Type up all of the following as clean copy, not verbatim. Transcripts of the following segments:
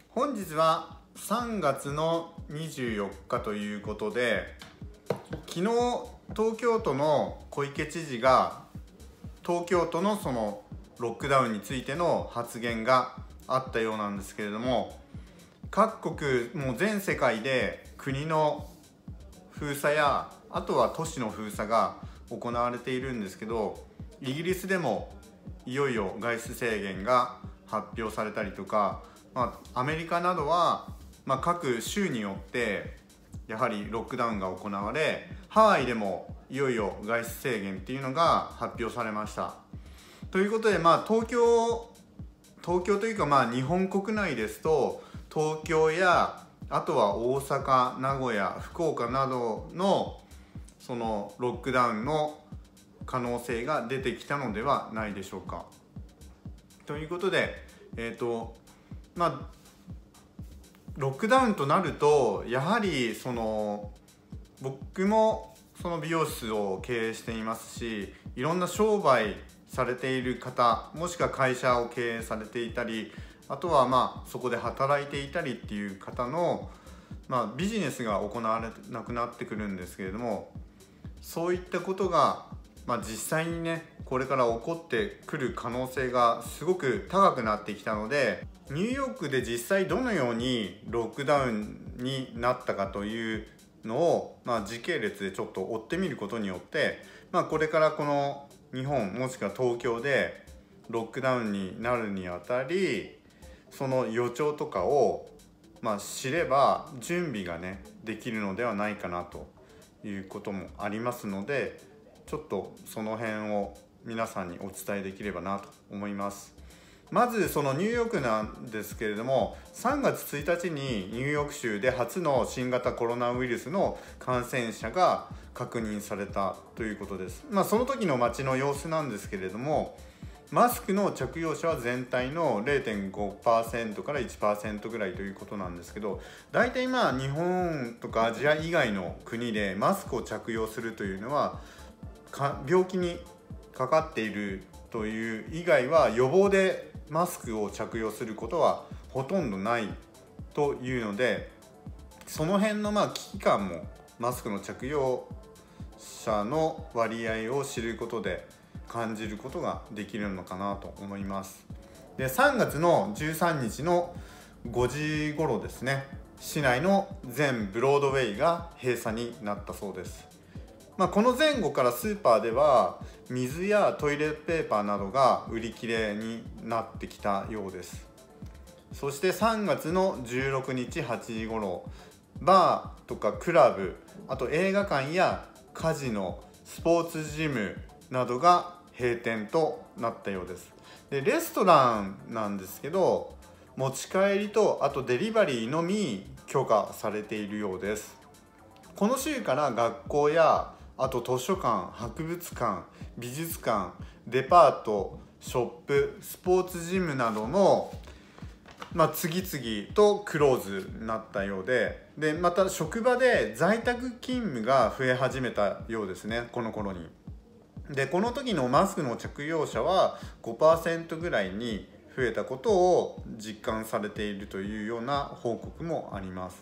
本日は3月の24日ということで、昨日東京都の小池知事が東京都のそのロックダウンについての発言があったようなんですけれども、各国もう全世界で国の封鎖やあとは都市の封鎖が行われているんですけど、イギリスでもいよいよ外出制限が発表されたりとか、アメリカなどは、各州によってやはりロックダウンが行われ、ハワイでもいよいよ外出制限っていうのが発表されました。ということで、東京というか日本国内ですと、東京やあとは大阪、名古屋、福岡などのそのロックダウンの可能性が出てきたのではないでしょうか。ということで、ロックダウンとなると、やはり僕もその美容室を経営していますし、いろんな商売されている方、もしくは会社を経営されていたり、あとはそこで働いていたりっていう方の、ビジネスが行われなくなってくるんですけれども、そういったことが、実際にねこれから起こってくる可能性がすごく高くなってきたので、ニューヨークで実際どのようにロックダウンになったかというのを、時系列でちょっと追ってみることによって、これからこの日本もしくは東京でロックダウンになるにあたり、その予兆とかを、知れば準備がねできるのではないかなということもありますので、ちょっとその辺を皆さんにお伝えできればなと思います。まずそのニューヨークなんですけれども、3月1日にニューヨーク州で初の新型コロナウイルスの感染者が確認されたということです。その時の街の様子なんですけれども、マスクの着用者は全体の 0.5% から 1% ぐらいということなんですけど、大体日本とかアジア以外の国でマスクを着用するというのは病気にかかっているという以外は予防でマスクを着用することはほとんどないというので、その辺の危機感もマスクの着用者の割合を知ることで感じることができるのかなと思います。で、3月の13日の5時頃ですね、市内の全ブロードウェイが閉鎖になったそうです。この前後からスーパーでは水やトイレットペーパーなどが売り切れになってきたようです。そして3月の16日8時頃、バーとかクラブ、あと映画館やカジノ、スポーツジムなどが閉店となったようです。で、レストランなんですけど、持ち帰りとあとデリバリーのみ許可されているようです。この週から学校やあと図書館、博物館、美術館、デパート、ショップ、スポーツジムなどの、次々とクローズになったようで、また職場で在宅勤務が増え始めたようですね、この頃に。で、この時のマスクの着用者は 5% ぐらいに増えたことを実感されているというような報告もあります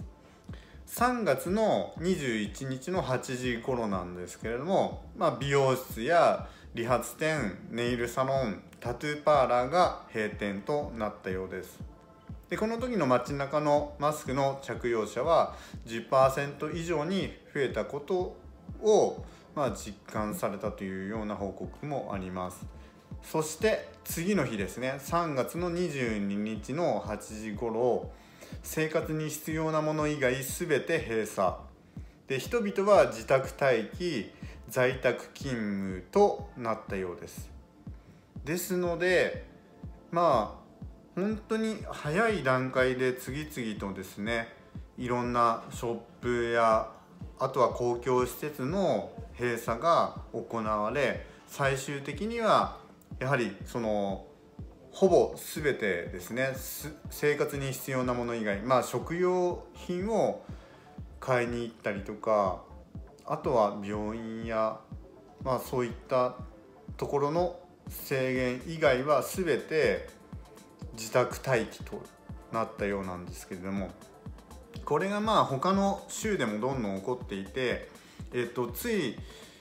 。3月の21日の8時頃なんですけれども、美容室や理髪店、ネイルサロン、タトゥーパーラーが閉店となったようです。で、この時の街中のマスクの着用者は 10% 以上に増えたことを実感されたというような報告もあります。そして次の日ですね、3月の22日の8時頃、生活に必要なもの以外全て閉鎖で、人々は自宅待機、在宅勤務となったようです。ですので、本当に早い段階で次々とですね、いろんなショップやあとは公共施設の閉鎖が行われ、最終的にはやはりほぼ全てですね、生活に必要なもの以外、食料品を買いに行ったりとか、あとは病院や、そういったところの制限以外は全て自宅待機となったようなんですけれども、これが他の州でもどんどん起こっていて、つい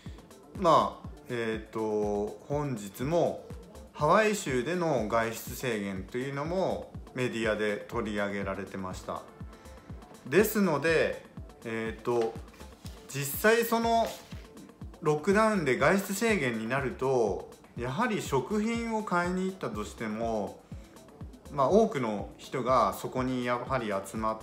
本日もハワイ州での外出制限というのもメディアで取り上げられてました。ですので、実際そのロックダウンで外出制限になると、やはり食品を買いに行ったとしても、多くの人がそこにやはり集まって、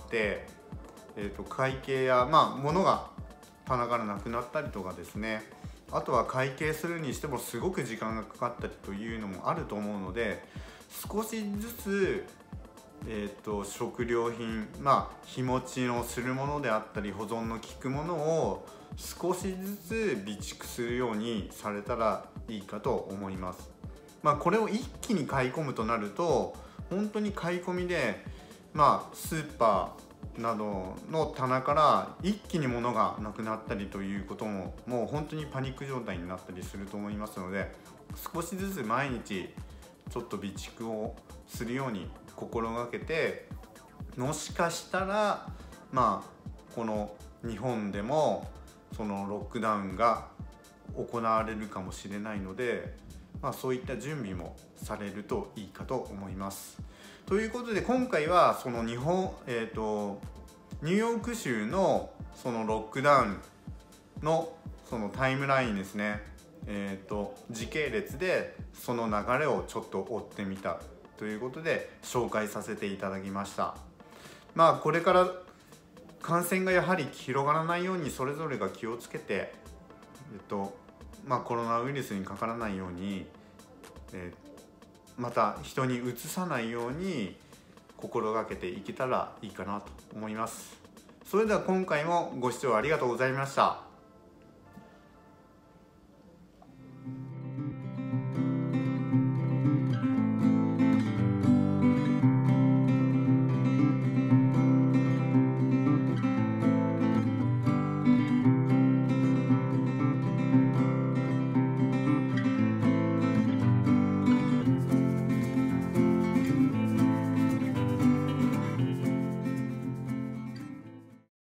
会計や物が棚からなくなったりとかですね、あとは会計するにしてもすごく時間がかかったりというのもあると思うので、少しずつ食料品、日持ちのするものであったり保存の効くものを少しずつ備蓄するようにされたらいいかと思います。これを一気に買い込むとなると、本当に買い込みで、スーパーなどの棚から一気に物がなくなったりということも、もう本当にパニック状態になったりすると思いますので、少しずつ毎日ちょっと備蓄をするように心がけて、もしかしたらこの日本でもそのロックダウンが行われるかもしれないので、そういった準備もされるといいかと思います。ということで今回はそのニューヨーク州のそのロックダウンのそのタイムラインですね、時系列でその流れをちょっと追ってみたということで紹介させていただきました。これから感染がやはり広がらないようにそれぞれが気をつけて、コロナウイルスにかからないように、また人にうつさないように心がけていけたらいいかなと思います。それでは今回もご視聴ありがとうございました。